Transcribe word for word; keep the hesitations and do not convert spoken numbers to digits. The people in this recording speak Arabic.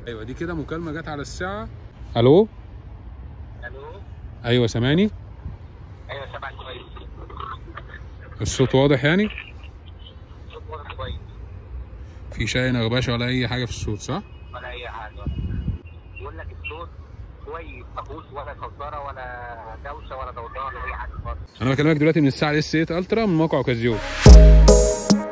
ايوه دي كده مكالمه جت على الساعه. الو الو ايوه سامعني؟ ايوه سامعك كويس. الصوت واضح يعني؟ الصوت واضح كويس. في شاي نغبشه ولا اي حاجه في الصوت صح؟ ولا اي حاجه. بقول لك الصوت كويس، ما فيهوش ولا صداره ولا دوشه ولا ضوضاء ولا اي حاجه خالص. انا بكلمك دلوقتي من الساعه اس ثمانية الترا من موقع اوكازيون.